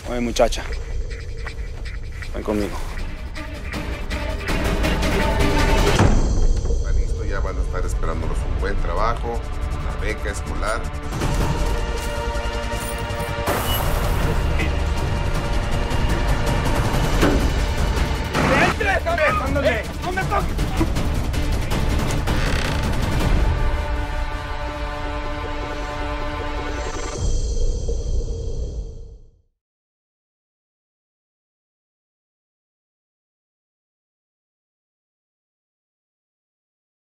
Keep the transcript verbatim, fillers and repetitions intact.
Oye, muchacha, ven conmigo. Está listo, ya van a estar esperándolos un buen trabajo, una beca escolar. ¡Entre! ¡No me toques!